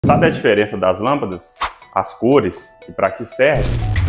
Sabe a diferença das lâmpadas? As cores e para que serve?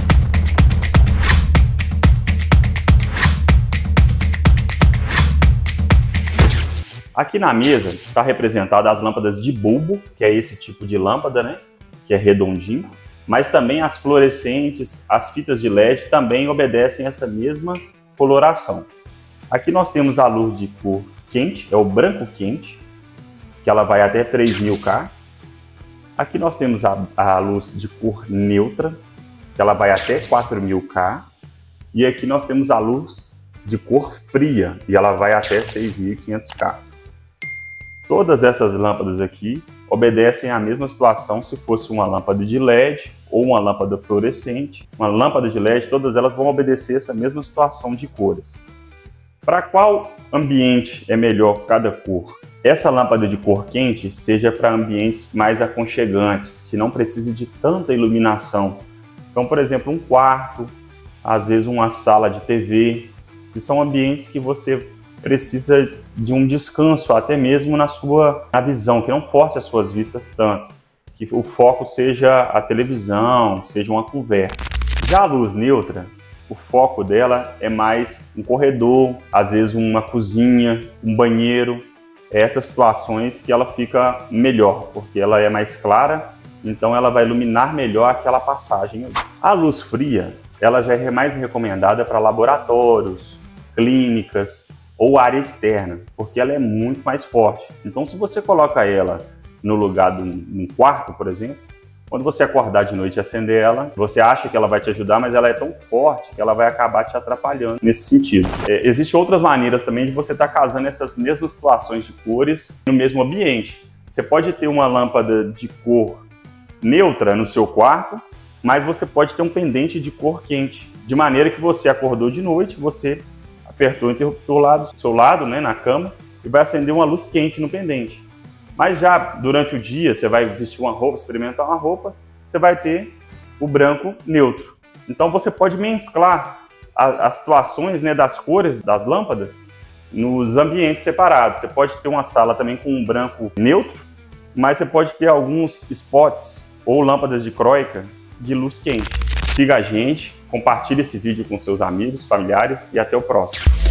Aqui na mesa está representada as lâmpadas de bulbo, que é esse tipo de lâmpada, né? Que é redondinho. Mas também as fluorescentes, as fitas de LED também obedecem essa mesma coloração. Aqui nós temos a luz de cor quente, é o branco quente, que ela vai até 3000 K. Aqui nós temos a luz de cor neutra, que ela vai até 4000 K. E aqui nós temos a luz de cor fria, e ela vai até 6500 K. Todas essas lâmpadas aqui obedecem à mesma situação se fosse uma lâmpada de LED ou uma lâmpada fluorescente. Uma lâmpada de LED, todas elas vão obedecer essa mesma situação de cores. Para qual ambiente é melhor cada cor? Essa lâmpada de cor quente seja para ambientes mais aconchegantes, que não precise de tanta iluminação. Então, por exemplo, um quarto, às vezes uma sala de TV, que são ambientes que você precisa de um descanso, até mesmo na visão, que não force as suas vistas tanto, que o foco seja a televisão, seja uma conversa. Já a luz neutra, o foco dela é mais um corredor, às vezes uma cozinha, um banheiro. Essas situações que ela fica melhor, porque ela é mais clara, então ela vai iluminar melhor aquela passagem. A luz fria, ela já é mais recomendada para laboratórios, clínicas ou área externa, porque ela é muito mais forte. Então, se você coloca ela no lugar de um quarto, por exemplo, quando você acordar de noite e acender ela, você acha que ela vai te ajudar, mas ela é tão forte que ela vai acabar te atrapalhando nesse sentido. Existem outras maneiras também de você estar casando essas mesmas situações de cores no mesmo ambiente. Você pode ter uma lâmpada de cor neutra no seu quarto, mas você pode ter um pendente de cor quente, de maneira que você acordou de noite, você apertou o interruptor lá do seu lado, né, na cama, e vai acender uma luz quente no pendente. Mas já durante o dia, você vai vestir uma roupa, experimentar uma roupa, você vai ter o branco neutro. Então você pode mesclar as situações, né, das cores das lâmpadas nos ambientes separados. Você pode ter uma sala também com um branco neutro, mas você pode ter alguns spots ou lâmpadas de croica de luz quente. Siga a gente, compartilhe esse vídeo com seus amigos, familiares e até o próximo.